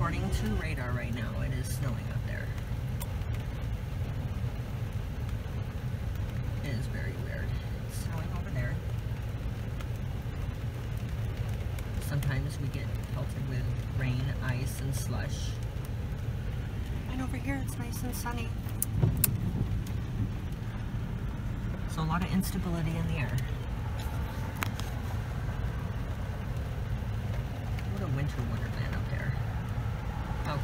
according to radar right now, it is snowing up there. It is very weird. It's snowing over there. Sometimes we get pelted with rain, ice, and slush. And over here it's nice and sunny. So a lot of instability in the air. What a winter wonderland up there. How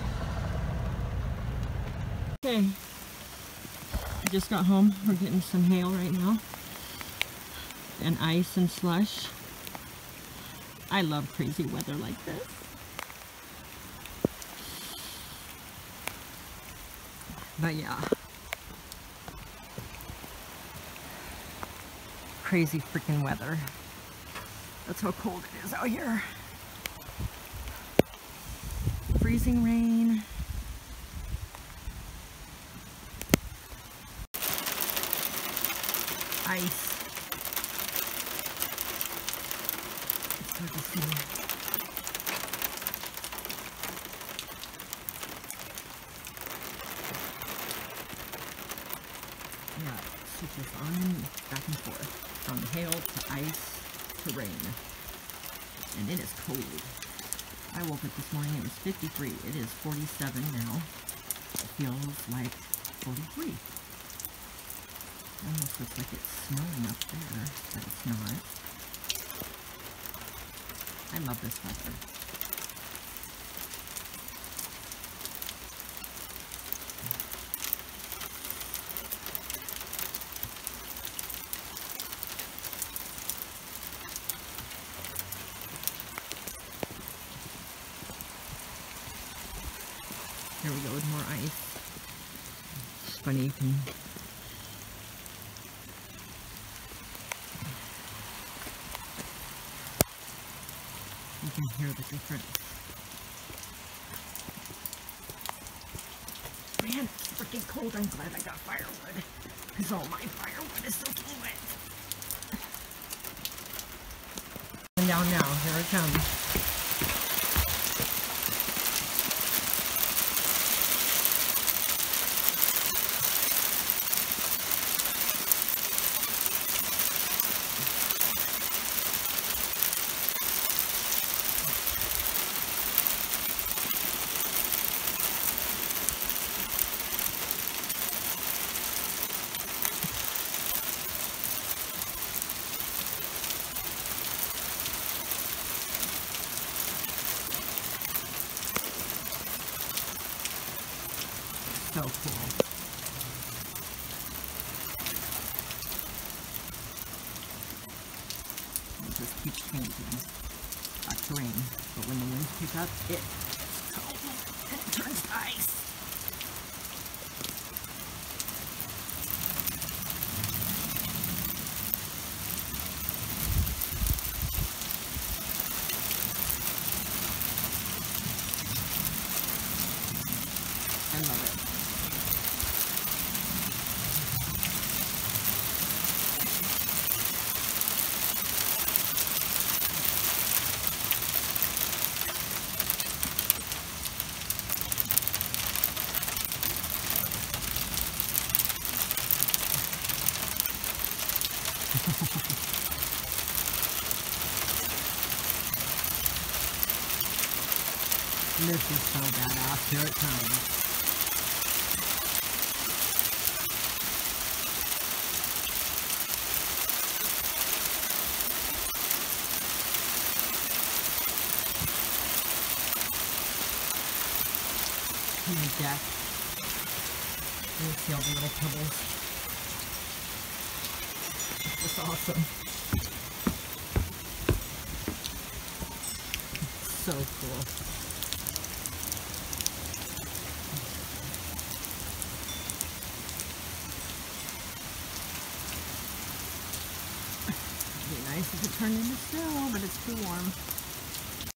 cool. Okay. I just got home. We're getting some hail right now. And ice and slush. I love crazy weather like this. But yeah. Crazy freaking weather. That's how cold it is out here. Freezing rain. Ice. It's hard to see. Yeah, it switches on and back and forth. From hail to ice to rain. And it is cold. I woke up this morning, it was 53. It is 47 now. It feels like 43. Almost looks like it's snowing up there, but it's not. I love this weather. Here we go with more ice. It's funny, you can hear the difference. Man, it's freaking cold. I'm glad I got firewood, because all my firewood is soaking wet. And down now, here it comes. So cool. It just keeps changing. Back to rain. But when the winds pick up, it's cold and it turns to ice. I love it. This is so badass. Here it comes. On the deck. You see all the little pebbles. It's just awesome. It's so cool. It'd be nice if it turned into snow, but it's too warm.